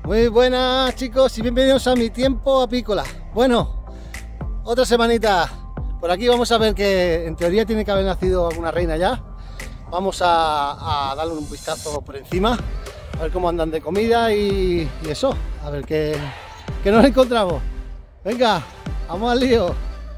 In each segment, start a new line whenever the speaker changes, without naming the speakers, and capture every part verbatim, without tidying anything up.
Muy buenas chicos y bienvenidos a mi tiempo apícola. Bueno, otra semanita. Por aquí vamos a ver que en teoría tiene que haber nacido alguna reina ya. Vamos a, a darle un vistazo por encima, a ver cómo andan de comida y, y eso, a ver qué, qué nos encontramos. Venga, vamos al lío.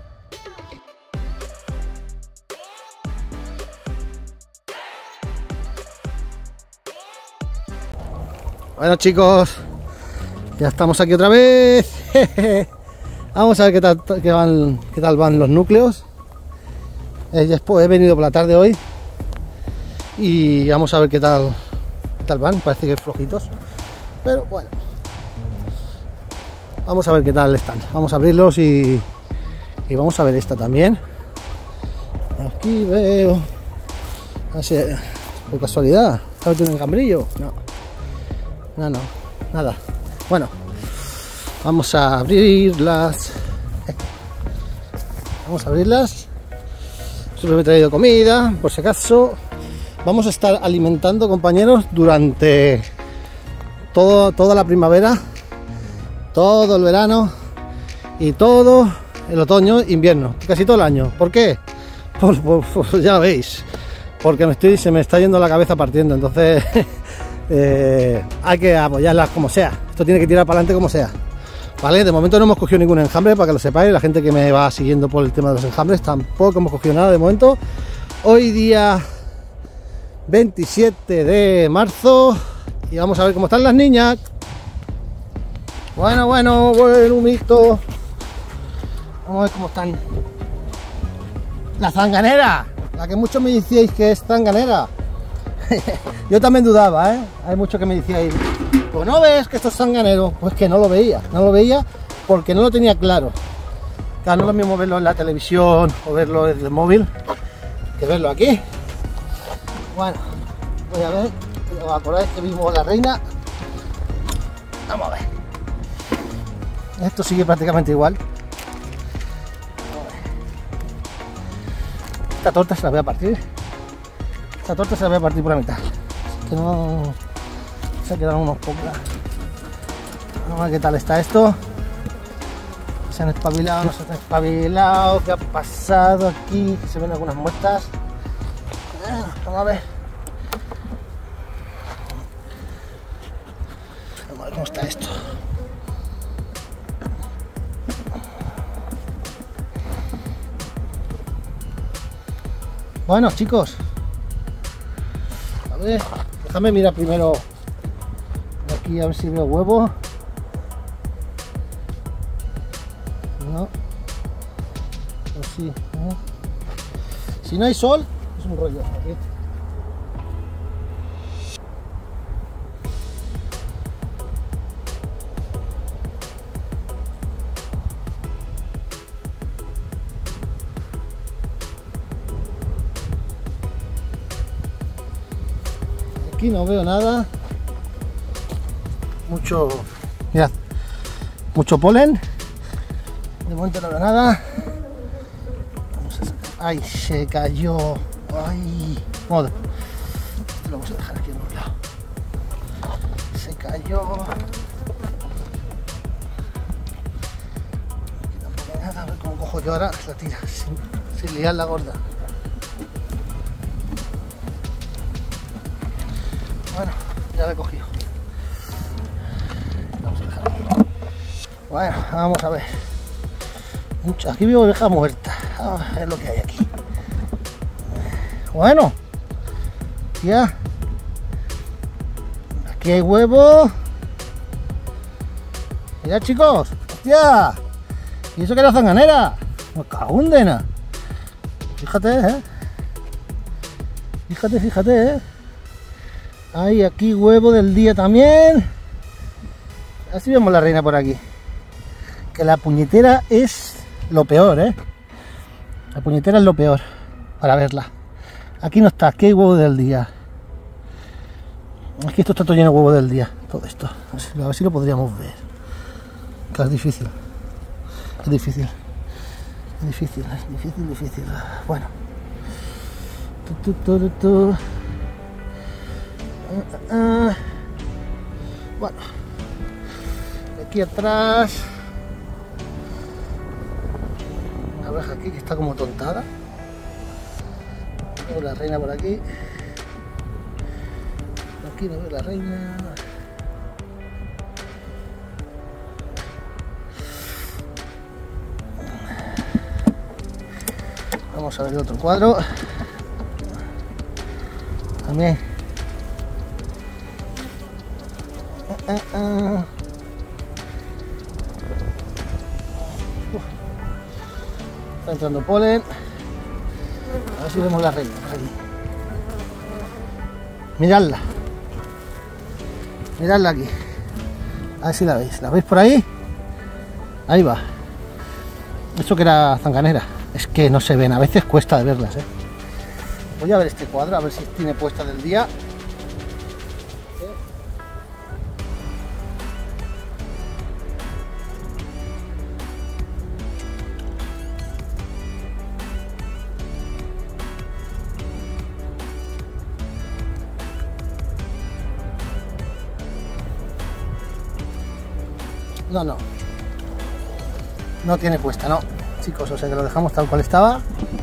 Bueno chicos, ya estamos aquí otra vez. Vamos a ver qué tal, qué van, qué tal van los núcleos. Eh, después he venido por la tarde hoy y vamos a ver qué tal, qué tal van. Parece que flojitos, pero bueno, vamos a ver qué tal están. Vamos a abrirlos y, y vamos a ver esta también. Aquí veo, así, por casualidad, ¿sabes que tiene un cambrillo? No, no, no, nada. Bueno, vamos a abrirlas. Vamos a abrirlas. Siempre me he traído comida, por si acaso. Vamos a estar alimentando, compañeros, durante todo, toda la primavera, todo el verano y todo el otoño, invierno, casi todo el año. ¿Por qué? Pues, pues, pues ya veis, porque me estoy, se me está yendo la cabeza partiendo. Entonces eh, hay que apoyarlas como sea. Esto tiene que tirar para adelante como sea. Vale, de momento no hemos cogido ningún enjambre, para que lo sepáis. La gente que me va siguiendo por el tema de los enjambres, tampoco hemos cogido nada de momento. Hoy día veintisiete de marzo y vamos a ver cómo están las niñas. Bueno, bueno, buen humito. Vamos a ver cómo están. La zanganera, la que muchos me decíais que es zanganera. Yo también dudaba, ¿eh? Hay muchos que me decíais, pues no ves que esto es zanganero. Pues que no lo veía, no lo veía porque no lo tenía claro. Claro, no es lo mismo verlo en la televisión o verlo desde el móvil que verlo aquí. Bueno, voy a ver, ¿os acordáis que vimos la reina? Vamos a ver. Esto sigue prácticamente igual. Esta torta se la voy a partir. Esta torta se la voy a partir por la mitad. Que no se ha quedado unos pocos. Vamos a ver qué tal está esto. Se han espabilado, no se han espabilado. ¿Qué ha pasado aquí? Se ven algunas muestras. Vamos a ver. Vamos a ver cómo está esto. Bueno chicos, a ver, déjame mirar primero aquí a ver si veo huevo. No, pues sí, ¿no? Si no hay sol es un rollo. Aquí. Aquí no veo nada. Mucho, mirad, mucho polen. De momento no veo nada. Vamos a sacar. Ay, se cayó. Ay, joder. Esto lo vamos a dejar aquí en un lado. Se cayó. Aquí tampoco hay nada. A ver cómo cojo yo ahora la tira sin, sin liar la gorda. Bueno, ya la he cogido. Vamos a dejar aquí. Bueno, vamos a ver. Mucho. Aquí veo oveja muerta. Vamos a ver lo que hay aquí. Bueno, ya. Aquí hay huevo. Mirad chicos. Hostia. ¿Y eso que era zanganera? Me cago en dena. Fíjate, eh. Fíjate, fíjate, eh. Hay aquí huevo del día también. Así vemos la reina por aquí. Que la puñetera es lo peor, ¿eh? La puñetera es lo peor para verla. Aquí no está, aquí hay huevo del día. Aquí esto está todo lleno de huevo del día. Todo esto. A ver si, a ver si lo podríamos ver. Que es difícil. Es difícil. Es difícil, es difícil, difícil. Bueno. Tu, tu, tu, tu. Uh, uh, bueno, Aquí atrás, una abeja aquí que está como tontada. Veo la reina por aquí. Aquí no veo la reina. Vamos a ver el otro cuadro. También. Uh, uh, uh. Está entrando polen. A ver si vemos la reina por aquí. Miradla. Miradla aquí. A ver si la veis. ¿La veis por ahí? Ahí va. Eso que era zanganera. Es que no se ven. A veces cuesta de verlas, ¿eh? Voy a ver este cuadro, a ver si tiene puesta del día. No, no. No tiene puesta, no. Chicos, o sea que lo dejamos tal cual estaba.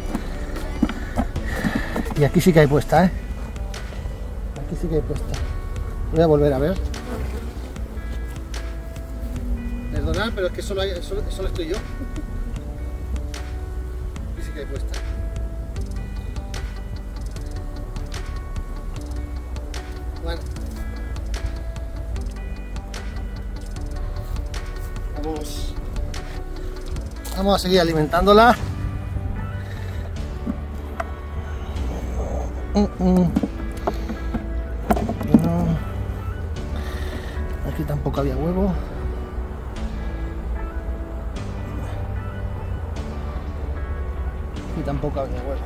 Y aquí sí que hay puesta, ¿eh? Aquí sí que hay puesta. Voy a volver a ver. Perdonad, pero es que solo, hay, solo, solo estoy yo. Aquí sí que hay puesta. Bueno. Vamos. Vamos a seguir alimentándola. Mm, mm. No. Aquí tampoco había huevo. Aquí tampoco había huevo.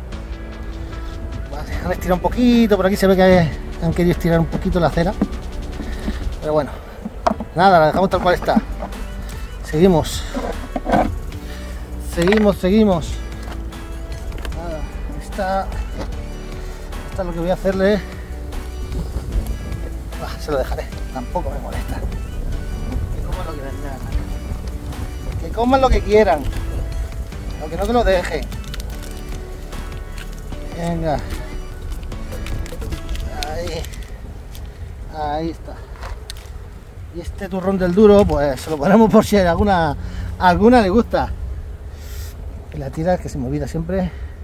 Vale, han estirado un poquito. Por aquí se ve que han querido estirar un poquito la cera. Pero bueno, nada, la dejamos tal cual está. Seguimos. Seguimos, seguimos. Nada, esta, esta es lo que voy a hacerle. Bah, se lo dejaré, tampoco me molesta. Que coman lo que quieran. Que coman lo que quieran. Aunque no que lo dejen. Venga. Ahí. Ahí está. Y este turrón del duro, pues se lo ponemos por si alguna, alguna le gusta. Y la tira que se me olvida siempre.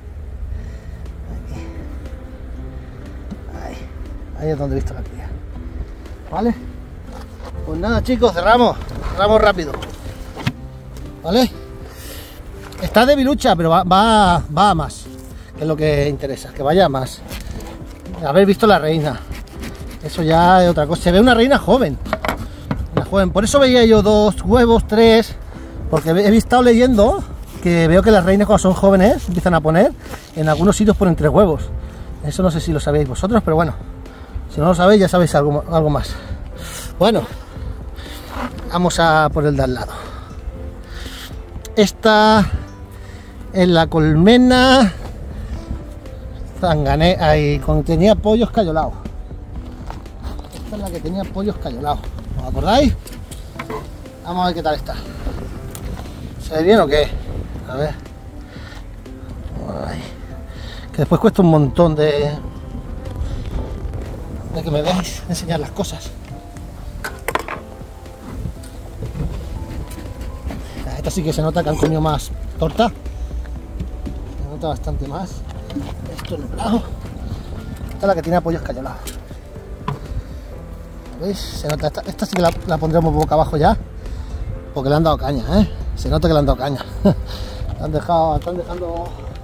Ahí. Ahí. Ahí es donde he visto la cría. ¿Vale? Pues nada, chicos, cerramos. Cerramos rápido. ¿Vale? Está debilucha, pero va, va, va a más. Que es lo que interesa, que vaya a más. Habéis visto la reina. Eso ya es otra cosa. Se ve una reina joven. Una joven. Por eso veía yo dos huevos, tres. Porque he estado leyendo que veo que las reinas cuando son jóvenes empiezan a poner, en algunos sitios ponen tres huevos. Eso no sé si lo sabéis vosotros, pero bueno, si no lo sabéis ya sabéis algo, algo más. Bueno, vamos a por el de al lado. Esta es la colmena zanganera, ahí contenía pollos cayolados. Esta es la que tenía pollos cayolados, ¿os acordáis? Vamos a ver qué tal está. ¿Se ve bien o qué? A ver. Ay. Que después cuesta un montón de de que me veáis enseñar las cosas. Esta sí que se nota que han comido más torta. Se nota bastante más. Esto en el lado. Esta es la que tiene pollos cayolados. ¿Veis? Se nota. Esta, esta sí que la, la pondremos boca abajo ya. Porque le han dado caña, ¿eh? Se nota que le han dado caña. Han dejado, están dejando.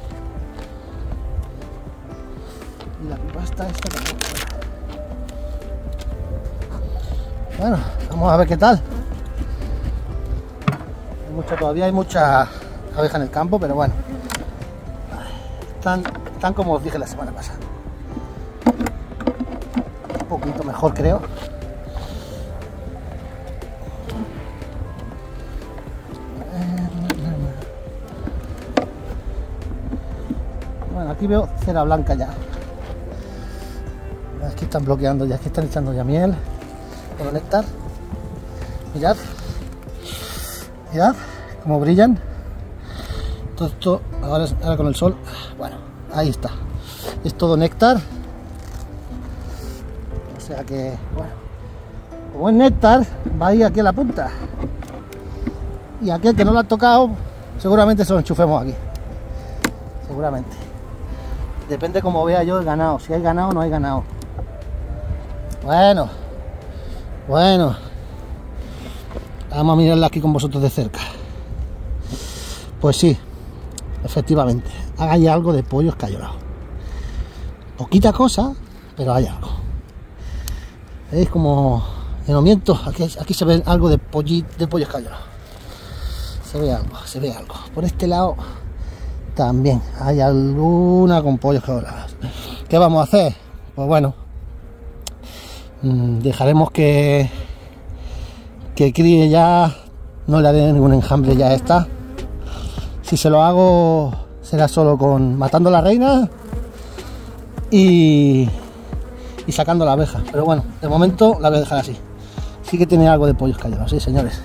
Y la pasta esta también. Bueno, vamos a ver qué tal. Hay mucho, todavía hay mucha abeja en el campo, pero bueno. Están, están como os dije la semana pasada. Un poquito mejor, creo. Bueno, aquí veo cera blanca ya. Aquí están bloqueando ya, aquí están echando ya miel con néctar. Mirad, mirad cómo brillan. Todo esto, ahora, ahora con el sol, bueno, ahí está. Es todo néctar. O sea que, bueno, como es néctar, va a ir aquí a la punta. Y aquel que no lo ha tocado, seguramente se lo enchufemos aquí. Seguramente. Depende como vea yo el ganado. Si hay ganado o no hay ganado. Bueno. Bueno. Vamos a mirarla aquí con vosotros de cerca. Pues sí. Efectivamente. Hay algo de pollo escayolado. Poquita cosa, pero hay algo. ¿Veis como en Omiento? Aquí, aquí se ve algo de, polli, de pollo escayolado. Se ve algo, se ve algo. Por este lado también hay alguna con pollo escayolado. ¿Qué vamos a hacer? Pues bueno, dejaremos que que críe ya. No le haré ningún enjambre ya a esta. Si se lo hago será solo con matando la reina y, y sacando la abeja. Pero bueno, de momento la voy a dejar así. Sí que tiene algo de pollo escayolado, sí señores.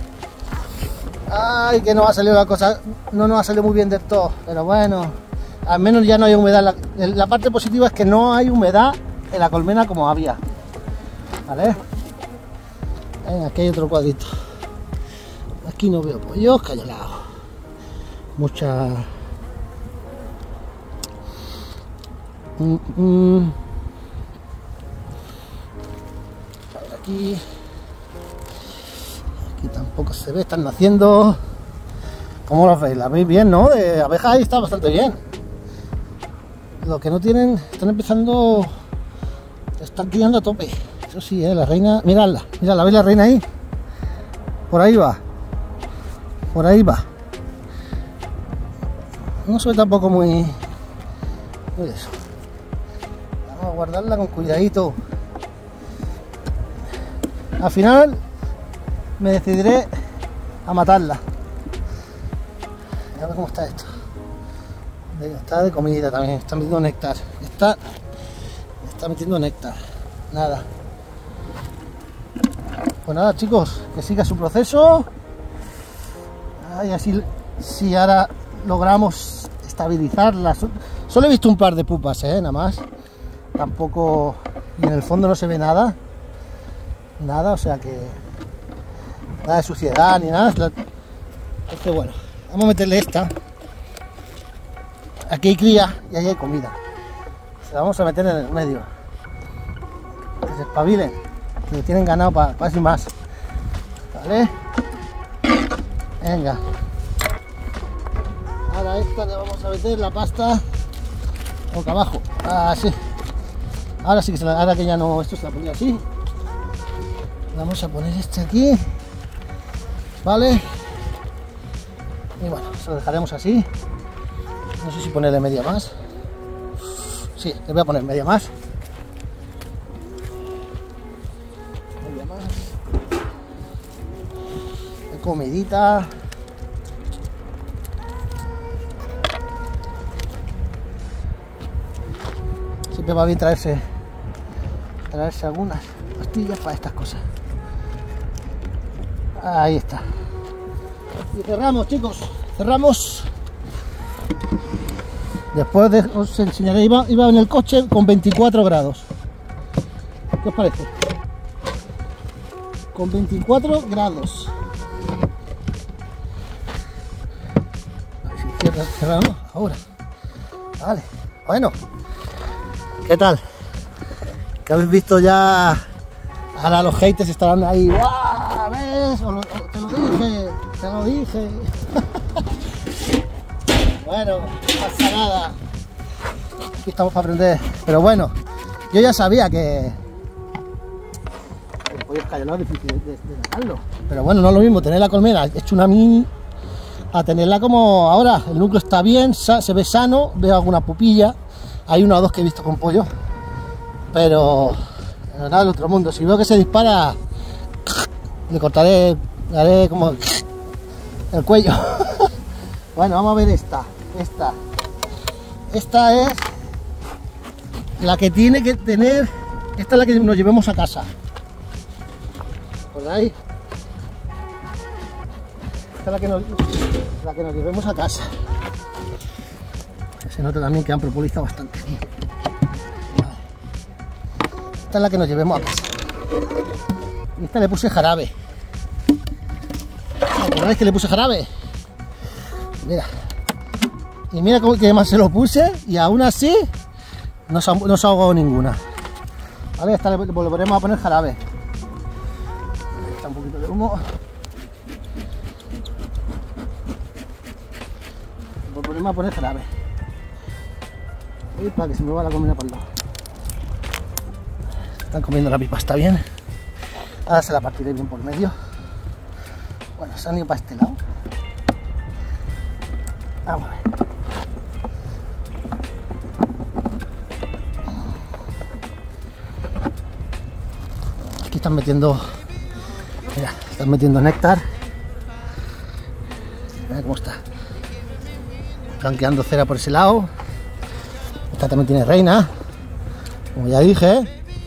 Ay, que no ha salido la cosa, no nos ha salido muy bien del todo, pero bueno, al menos ya no hay humedad. La, la parte positiva es que no hay humedad en la colmena como había. Vale, venga, aquí hay otro cuadrito. Aquí no veo pollo escayolado. Mucha mm, mm. A ver, aquí aquí tampoco se ve, están naciendo. ¿Cómo lo veis? ¿La veis bien, no? De abejas ahí está bastante bien. Lo que no tienen, están empezando, están criando a tope. Eso sí, ¿eh? La reina, miradla, miradla, ¿veis la reina ahí? Por ahí va, por ahí va. No soy tampoco muy, muy eso. Vamos a guardarla con cuidadito. Al final me decidiré a matarla. A ver cómo está esto. Está de comida también, está metiendo néctar. Está, está metiendo néctar. Nada. Pues nada, chicos, que siga su proceso. Y así, si ahora logramos estabilizarla. Solo he visto un par de pupas, eh, nada más. Tampoco, y en el fondo no se ve nada. Nada, o sea que nada de suciedad ni nada. Entonces bueno, vamos a meterle esta. Aquí hay cría y ahí hay comida. Se la vamos a meter en el medio. Que se espabilen, que tienen ganado para pa eso y más. Vale. Venga. Ahora a esta le vamos a meter la pasta boca abajo. Así. Ahora sí que se la, ahora que ya no, esto se la ponía así. Vamos a poner este aquí. Vale. Y bueno, se lo dejaremos así. No sé si ponerle media más. Sí, le voy a poner media más. Media más. De comidita. Siempre va bien traerse, traerse algunas pastillas para estas cosas. Ahí está. Y cerramos, chicos. Cerramos. Después de, os enseñaré, iba, iba en el coche con veinticuatro grados. ¿Qué os parece? Con veinticuatro grados. A ver si cierra, cerramos ahora. Vale, bueno. ¿Qué tal? ¿Qué habéis visto ya? Ahora los haters estarán ahí. ¡Guau! ¿Ves? O lo, o, te lo dije, te lo dije. Bueno, no pasa nada. Aquí estamos para aprender. Pero bueno, yo ya sabía que el pollo escayolado es difícil de, de, de sacarlo. Pero bueno, no es lo mismo tener la colmena hecho una mini a tenerla como ahora. El núcleo está bien, se ve sano, veo alguna pupilla. Hay una o dos que he visto con pollo. Pero nada del otro mundo. Si veo que se dispara, le cortaré, le haré como el cuello. Bueno, vamos a ver esta. Esta. Esta es la que tiene que tener. Esta es la que nos llevemos a casa. ¿Recordáis? Esta es la que nos, la que nos llevemos a casa. Se nota también que han propolizado bastante. Vale. Esta es la que nos llevemos a casa. Y esta le puse jarabe. ¿Alguna vez que le puse jarabe? Mira. Y mira cómo que más se lo puse y aún así no se ha, no se ha ahogado ninguna. Vale, esta le, le volveremos a poner jarabe. Está un poquito de humo. Le volveremos a poner jarabe. Y para que se me va la comida por el lado. Están comiendo la pipa, está bien. Ahora se la partiré bien por medio. Bueno, se han ido para este lado. Vamos a ver. Aquí están metiendo, mira, están metiendo néctar. Mira cómo está. Blanqueando cera por ese lado. Esta también tiene reina, como ya dije.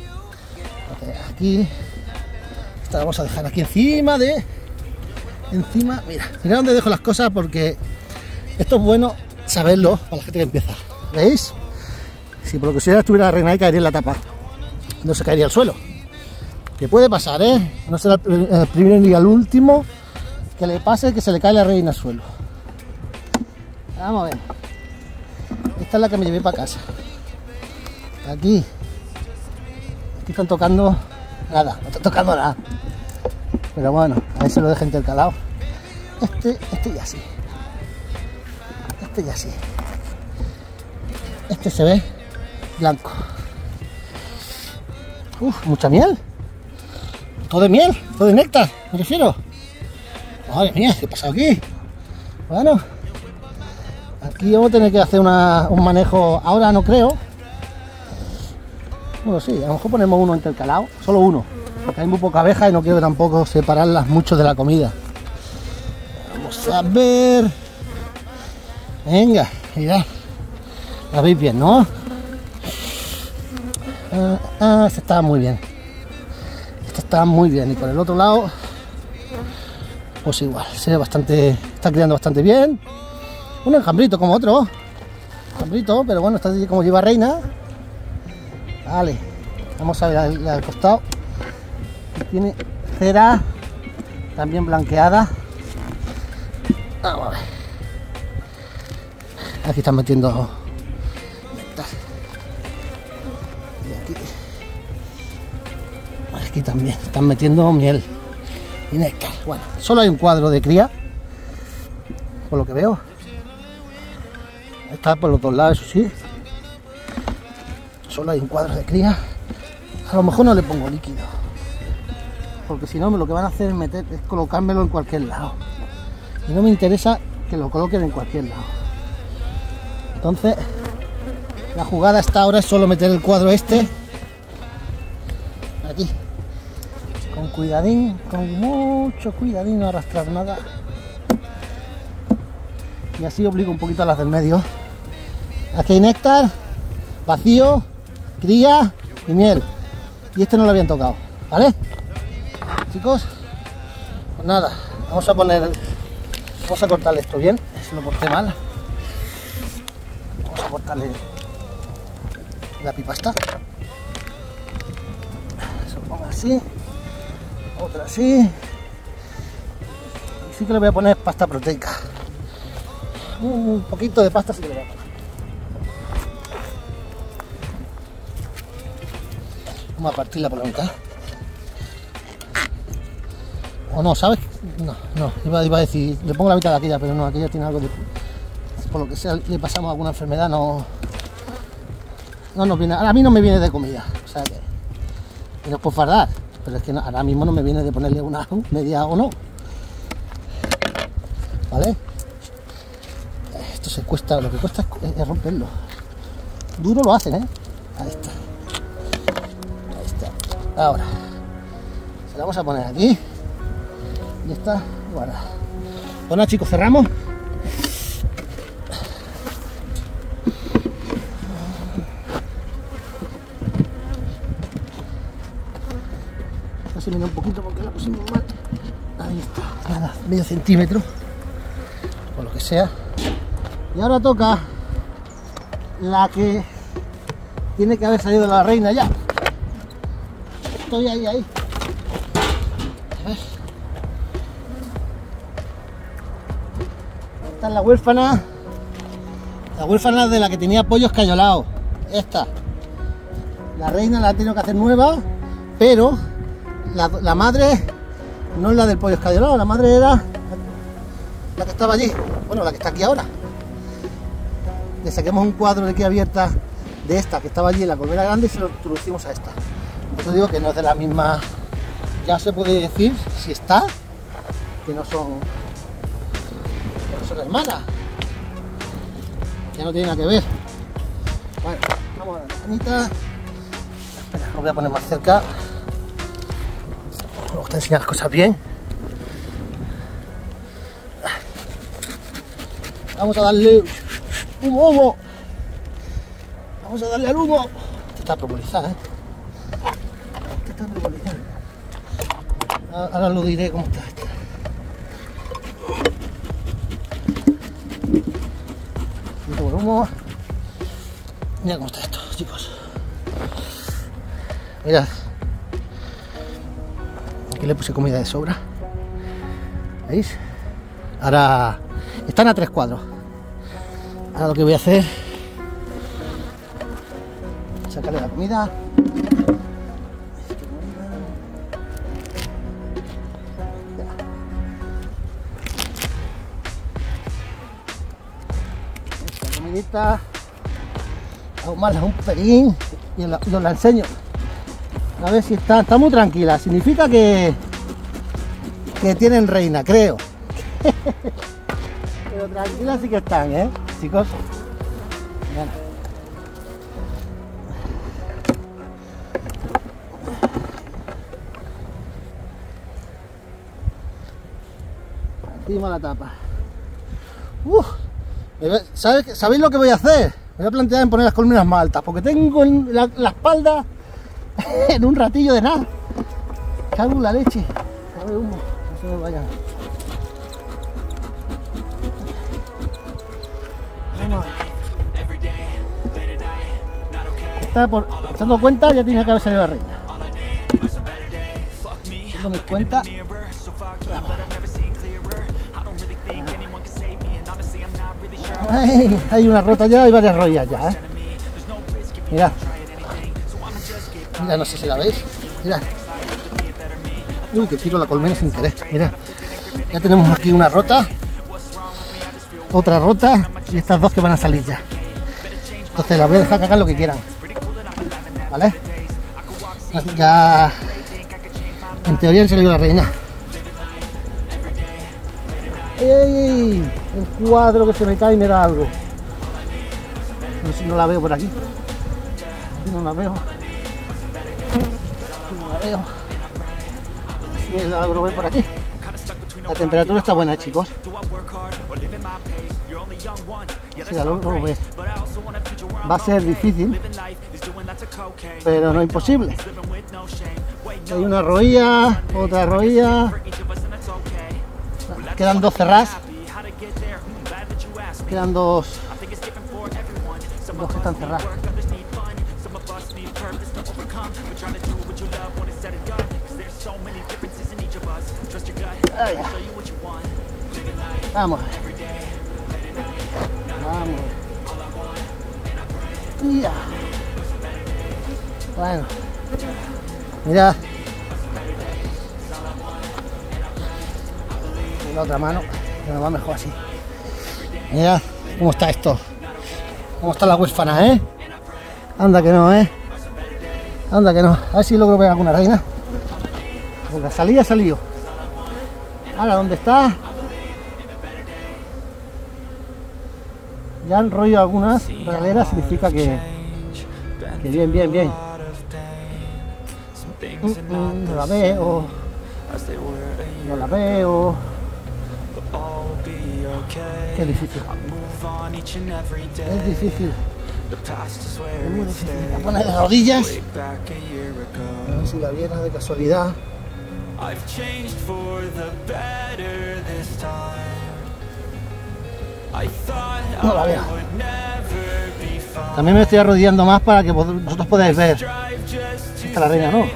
Aquí, esta la vamos a dejar aquí encima de, encima, mira, mira dónde dejo las cosas porque esto es bueno saberlo para la gente que empieza. ¿Veis? Si por lo que sea estuviera la reina ahí caería en la tapa, no se caería al suelo. Que puede pasar, ¿eh? No será el primero ni el último que le pase que se le cae la reina al suelo. Vamos a ver. Esta es la que me llevé para casa. Aquí. Aquí están tocando nada, no están tocando nada. Pero bueno, a ver si lo dejo intercalado. Este, este ya sí. Este ya sí. Este se ve blanco. Uf, mucha miel. Todo de miel, todo de néctar, me refiero. Madre mía, ¿qué ha pasado aquí? Bueno, aquí vamos a tener que hacer una, un manejo. Ahora no creo. Bueno, sí, a lo mejor ponemos uno intercalado, solo uno, porque hay muy poca abeja y no quiero tampoco separarlas mucho de la comida. Vamos a ver. Venga, mirad. La veis bien, ¿no? Ah, ah, esta está muy bien. Esta está muy bien. Y por el otro lado, pues igual, se ve bastante, está criando bastante bien. Un enjambrito como otro. Enjambrito, pero bueno, está como lleva reina. Vale, vamos a ver al, al costado. Tiene cera también blanqueada. Vamos a ver. Aquí están metiendo néctar. Y aquí, aquí también están metiendo miel y néctar. Bueno, solo hay un cuadro de cría, por lo que veo. Está por los dos lados, eso sí. Solo hay un cuadro de cría. A lo mejor no le pongo líquido, porque si no lo que van a hacer es meter, es colocármelo en cualquier lado. Y no me interesa que lo coloquen en cualquier lado. Entonces, la jugada hasta ahora es solo meter el cuadro este aquí. Con cuidadín, con mucho cuidadín, no arrastrar nada. Y así obligo un poquito a las del medio. Aquí hay néctar, vacío, cría y miel. Y este no lo habían tocado, ¿vale? Chicos, pues nada, vamos a poner, vamos a cortarle esto bien, si lo corté mal. Vamos a cortarle la pipa esta. Se lo pongo así, otra así. Y sí que le voy a poner pasta proteica. Un poquito de pasta sí que le voy a poner. Vamos a partirla por la mitad. O no, ¿sabes? No, no, iba, iba a decir, le pongo la mitad de aquella, pero no, aquella tiene algo de... Por lo que sea, le pasamos alguna enfermedad, no... No nos viene... A mí no me viene de comida, o sea que... Y no es por fardar, pero es que no, ahora mismo no me viene de ponerle una media o no. ¿Vale? Esto se cuesta, lo que cuesta es, es romperlo. Duro lo hacen, ¿eh? Ahí está. Ahí está. Ahora. Se la vamos a poner aquí. Y está guardada. Bueno, chicos, cerramos. Se mira un poquito porque la pusimos mal. Ahí está, nada, medio centímetro. por lo que sea. Y ahora toca la que tiene que haber salido la reina ya. Estoy ahí, ahí. A ver. Esta es la huérfana. La huérfana de la que tenía pollos cayolados. Esta. La reina la ha tenido que hacer nueva, pero la, la madre no es la del pollo cayolado. La madre era la que estaba allí. Bueno, la que está aquí ahora. Le saquemos un cuadro de aquí abierta de esta que estaba allí en la colmena grande y se lo introducimos a esta. Por eso digo que no es de la misma. Ya se puede decir si está, que no son, que no son hermanas. Ya no tiene nada que ver. Bueno, vamos a la ventanita. Espera, lo voy a poner más cerca. Me gusta enseñar las cosas bien. Vamos a darle humo, humo. Vamos a darle al humo. Esta está propolizada, ¿eh? Esta está propolizada. Ahora lo diré cómo está esta. Un poco de humo. Mira cómo está esto, chicos. Mirad. Aquí le puse comida de sobra. ¿Veis? Ahora están a tres cuadros. Ahora lo que voy a hacer, sacarle la comida. Esta comidita, ahumarla un pelín y os la enseño. A ver si está, está muy tranquila. Significa que que tienen reina, creo. Pero tranquilas sí que están, ¿eh, chicos? Bueno. Encima la tapa. Uf. ¿Sabéis, ¿Sabéis lo que voy a hacer? Voy a plantear en poner las colmenas más altas, porque tengo la, la espalda en un ratillo de nada. Cago en la leche. A ver, humo, no se me vayan. Vamos. Está por echando cuenta, ya tiene que haber salido la reina. Haciendo mis cuentas. Ay, hay una rota ya, hay varias rollas ya, ¿eh? Mirad. Mira, no sé si la veis. Mirad. Uy, que tiro la colmena sin querer. Mirad. Ya tenemos aquí una rota. Otra rota. Y estas dos que van a salir ya. Entonces las voy a dejar que hagan lo que quieran. ¿Vale? Ya. En teoría han salido la reina. ¡Ey! El cuadro que se me cae y me da algo. No sé si no la veo por aquí. No la veo. No la veo. Si la logro ver por aquí. La temperatura está buena, chicos. Si la logro ver. Va a ser difícil, pero no imposible. Hay una roilla, otra roilla. Quedan dos cerradas. Quedan dos. Dos que están cerradas. Ay, vamos. Vamos. Ya. Bueno. Mira. Y la otra mano. Que nos va mejor así. Mira cómo está esto. Cómo está la huérfana, ¿eh? Anda que no, ¿eh? Anda que no. A ver si logro ver alguna reina. Porque la salida ha salido. Ahora, ¿dónde está? Ya han rollo algunas regaleras, significa que, que bien, bien, bien. Mm, mm, no la veo. No la veo. Qué difícil. Es difícil. Es muy difícil. La pone de rodillas. A ver si la viera de casualidad. No la veo. También me estoy arrodillando más para que vosotros podáis ver. Esta la reina, ¿no?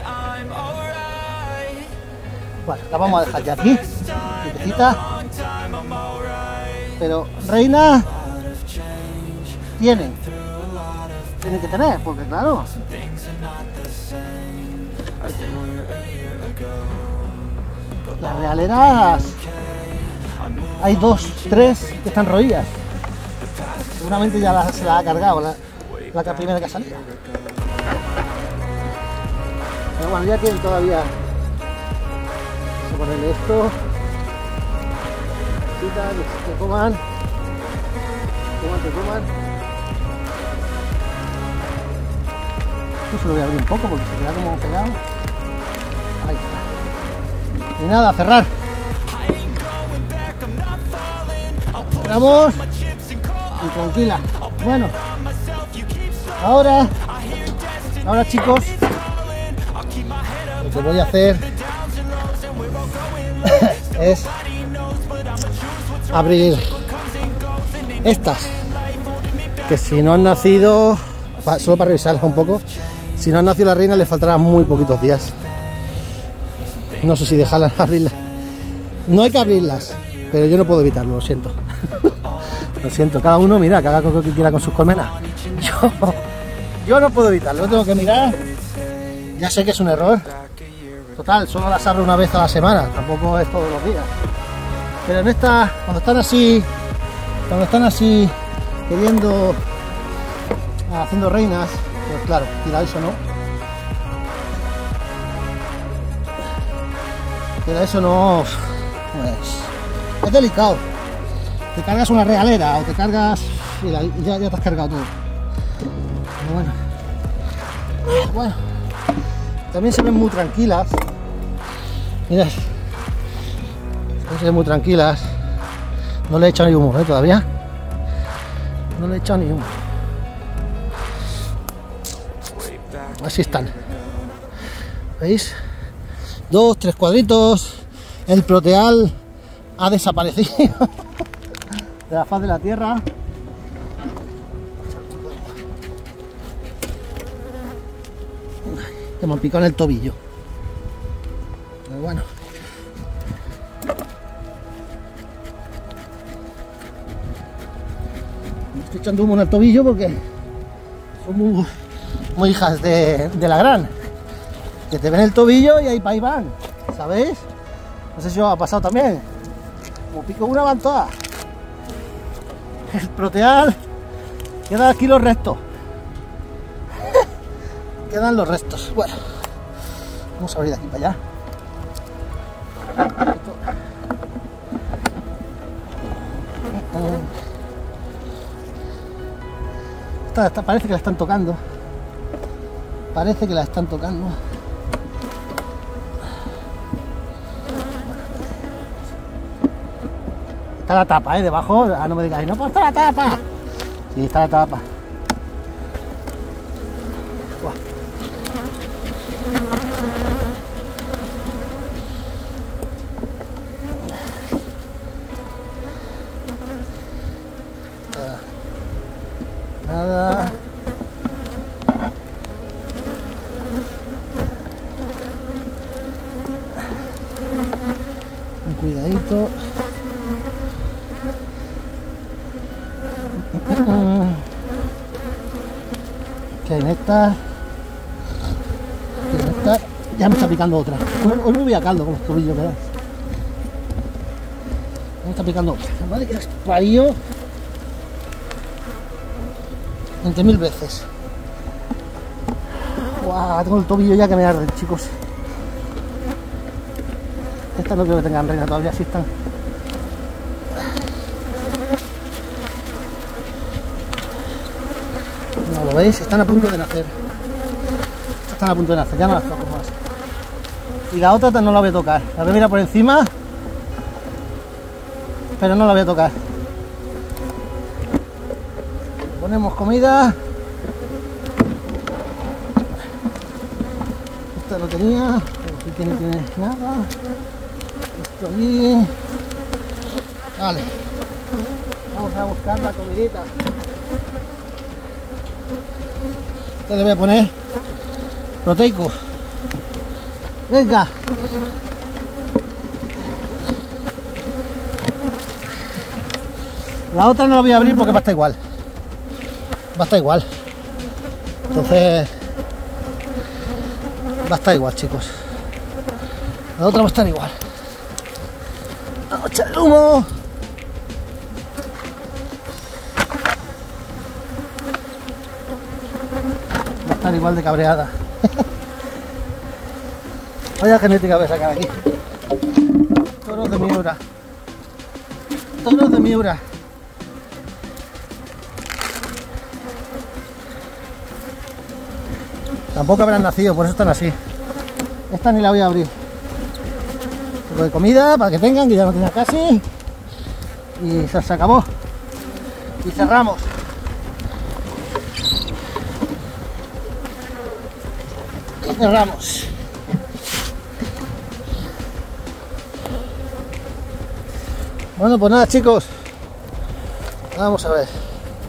Bueno, la vamos a dejar ya aquí. Quietecita. Pero reina tienen. Tienen que tener, porque claro. Las realeras. Hay dos, tres que están roídas. Seguramente ya la, se la ha cargado la, la que primera que ha salido. Pero bueno, ya tienen todavía. Vamos a ponerle esto. Que, que coman. Coman, que coman. Esto se lo voy a abrir un poco porque se queda como pegado. Ahí está. Y nada, a cerrar. Cerramos. Y tranquila. Bueno. Ahora. Ahora, chicos. Lo que voy a hacer es abrir estas. Que si no han nacido, solo para revisarlas un poco, si no han nacido la reina les faltarán muy poquitos días. No sé si dejarlas abrirlas. No hay que abrirlas, pero yo no puedo evitarlo, lo siento. Lo siento, cada uno mira, que haga lo que quiera con sus colmenas. Yo, yo no puedo evitarlo, lo tengo que mirar. Ya sé que es un error. Total, solo las abro una vez a la semana, tampoco es todos los días. Pero en esta, cuando están así, cuando están así, queriendo, haciendo reinas, pues claro, tira eso, ¿no? Tira eso, no, pues, es delicado. Te cargas una realera o te cargas, mira, ya, ya te has cargado todo. Pero bueno, bueno, también se ven muy tranquilas. Mirad, se ven muy tranquilas. No le he echado ni humo, ¿eh? Todavía. No le he echado ni humo. Así están. ¿Veis? Dos, tres cuadritos. El proteal ha desaparecido de la faz de la tierra. Que me han picado en el tobillo. Pero bueno. Me estoy echando humo en el tobillo porque son muy, muy hijas de, de la gran. Que te ven el tobillo y ahí para ahí van. ¿Sabéis? No sé si os ha pasado también. Como pico una van todas. El proteal. Quedan aquí los restos. Quedan los restos. Bueno. Vamos a abrir de aquí para allá. Esta, esta parece que la están tocando. Parece que la están tocando. Está la tapa, ¿eh? Debajo. Ah, no me digáis, no, pues está la tapa. Sí, está la tapa. Buah. Nada. Un cuidadito. Que hay néctar. Que néctar. Ya me está picando otra. Hoy, hoy me voy a caldo con los tobillos, ¿verdad? Me está picando otra. Vale, que has parido veinte mil veces. Guau, tengo el tobillo ya que me arde, chicos. Estas no creo que tengan reina todavía, así están. No lo veis, están a punto de nacer. Estas están a punto de nacer, ya no las toco más. Y la otra no la voy a tocar. La voy a mirar por encima, pero no la voy a tocar. Ponemos comida. Esta no tenía, pero aquí no tiene nada. Esto aquí. Vale. Vamos a buscar la comidita. Esto le voy a poner proteico. Venga. La otra no la voy a abrir porque va a estar igual. Va a estar igual. Entonces va a estar igual, chicos. La otra va a estar igual. Vamos a echar el humo. Va a estar igual de cabreada. Vaya genética voy a sacar aquí. Toros de Miura. Toros de Miura. Tampoco habrán nacido, por eso están así. Esta ni la voy a abrir. Un poco de comida para que tengan, que ya no tenía casi. Y se, se acabó. Y cerramos. Y cerramos. Bueno, pues nada, chicos. Vamos a ver.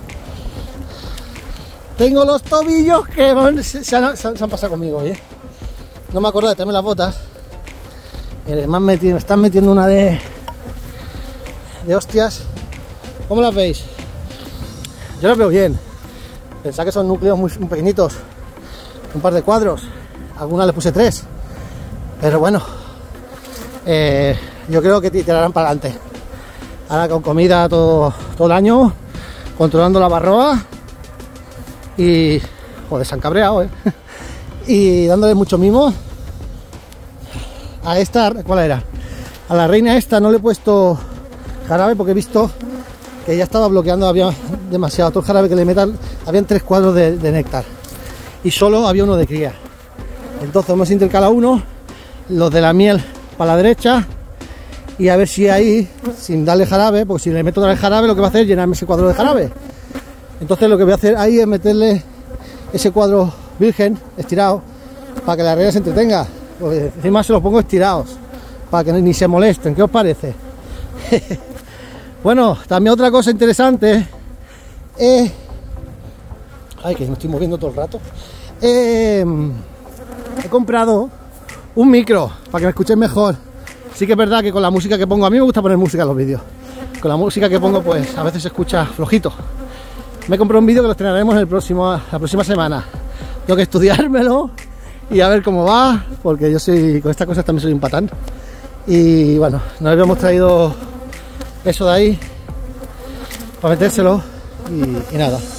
Tengo los tobillos que van, se, se, han, se, han, se han pasado conmigo hoy, ¿eh? No me acuerdo de tenerme las botas. Me, han metido, me están metiendo una de de hostias. ¿Cómo las veis? Yo las veo bien. Pensad que son núcleos muy, muy pequeñitos. Un par de cuadros. Algunas le puse tres. Pero bueno, eh, yo creo que tirarán para adelante. Ahora con comida todo, todo el año, controlando la barroa. Y joder, se han cabreado, ¿eh? Y dándole mucho mimo. A esta, ¿cuál era? A la reina esta no le he puesto jarabe porque he visto que ya estaba bloqueando, había demasiado. Todo el jarabe que le metan, habían tres cuadros de, de néctar y solo había uno de cría. Entonces hemos intercalado uno, los de la miel para la derecha, y a ver si ahí, sin darle jarabe, porque si le meto el jarabe lo que va a hacer es llenarme ese cuadro de jarabe. Entonces lo que voy a hacer ahí es meterle ese cuadro virgen estirado para que la reina se entretenga. Porque encima se los pongo estirados para que ni se molesten. ¿Qué os parece? Bueno, también otra cosa interesante es... Ay, que me estoy moviendo todo el rato. Eh, he comprado un micro para que me escuchéis mejor. Sí que es verdad que con la música que pongo, a mí me gusta poner música en los vídeos. Con la música que pongo pues a veces se escucha flojito. Me compré un vídeo que lo estrenaremos en el próximo, la próxima semana. Tengo que estudiármelo y a ver cómo va, porque yo soy, con estas cosas también soy un patán. Y bueno, nos habíamos traído eso de ahí para metérselo y, y nada.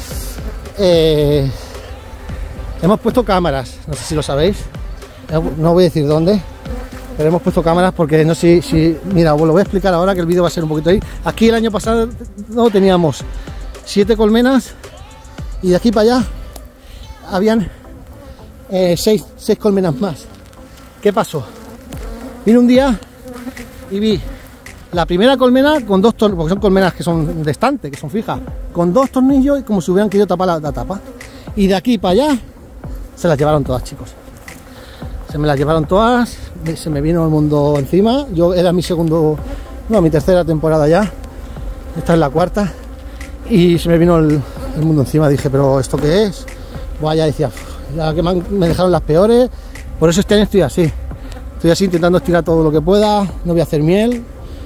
Eh, hemos puesto cámaras, no sé si lo sabéis, no voy a decir dónde, pero hemos puesto cámaras porque no sé si... Mira, os lo voy a explicar ahora que el vídeo va a ser un poquito ahí. Aquí el año pasado no teníamos siete colmenas y de aquí para allá habían eh, seis, seis colmenas más. ¿Qué pasó? Vine un día y vi la primera colmena con dos tornillos, porque son colmenas que son de estante, que son fijas, con dos tornillos y como si hubieran querido tapar la, la tapa. Y de aquí para allá se las llevaron todas, chicos. Se me las llevaron todas, se me vino el mundo encima. Yo era mi segundo, no, mi tercera temporada ya. Esta es la cuarta. Y se me vino el, el mundo encima. Dije, pero ¿esto qué es? Buah, ya decía, ya que me, han, me dejaron las peores. Por eso este año estoy así. Estoy así intentando estirar todo lo que pueda. No voy a hacer miel.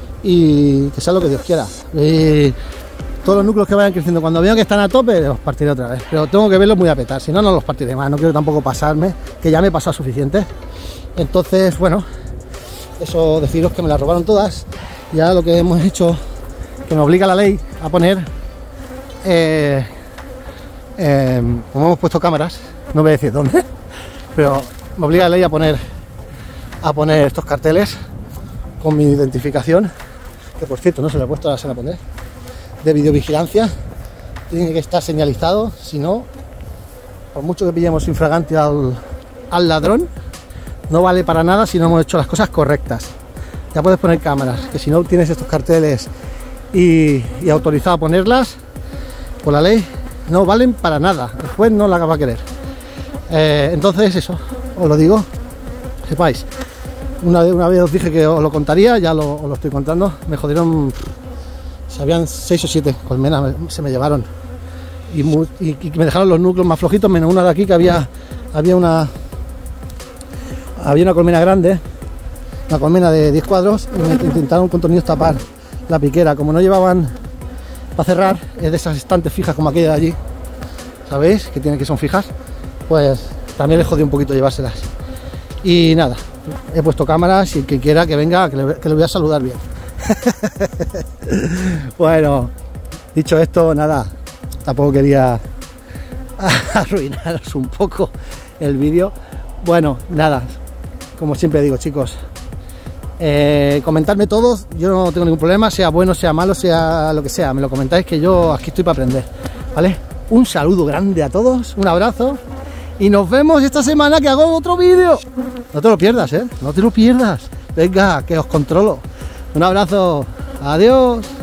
Y que sea lo que Dios quiera. Y todos los núcleos que vayan creciendo, cuando veo que están a tope, los partiré otra vez. Pero tengo que verlos muy a petar. Si no, no los partiré más. No quiero tampoco pasarme, que ya me he pasado suficiente. Entonces, bueno, eso deciros que me las robaron todas. Y ahora lo que hemos hecho, que me obliga la ley a poner... Eh, eh, como hemos puesto cámaras, no voy a decir dónde, pero me obliga la ley a poner a poner estos carteles con mi identificación, que por cierto no se lo he puesto, ahora se la pondré, de videovigilancia. Tiene que estar señalizado, si no, por mucho que pillemos infragante al, al ladrón, no vale para nada si no hemos hecho las cosas correctas. Ya puedes poner cámaras, que si no tienes estos carteles y, y autorizado a ponerlas por la ley, no valen para nada. El juez no la va a querer. Eh, entonces eso, os lo digo, sepáis. Una vez, una vez os dije que os lo contaría, ya lo, os lo estoy contando. Me jodieron Si habían seis o siete colmenas, me, se me llevaron. Y, muy, y, y me dejaron los núcleos más flojitos, menos una de aquí que había, había una había una colmena grande, una colmena de diez cuadros, y me intentaron con tornillos tapar la piquera. Como no llevaban para cerrar, es de esas estantes fijas como aquella de allí, ¿sabéis? Que tienen que son fijas, pues también les jodí un poquito llevárselas. Y nada, he puesto cámaras y quien quiera que venga, que le, que le voy a saludar bien. Bueno, dicho esto, nada, tampoco quería arruinaros un poco el vídeo. Bueno, nada, como siempre digo, chicos, eh, comentadme todos, yo no tengo ningún problema, sea bueno, sea malo, sea lo que sea, me lo comentáis, que yo aquí estoy para aprender, ¿vale? Un saludo grande a todos, un abrazo y nos vemos esta semana que hago otro vídeo. No te lo pierdas, ¿eh? No te lo pierdas. Venga, que os controlo. Un abrazo. Adiós.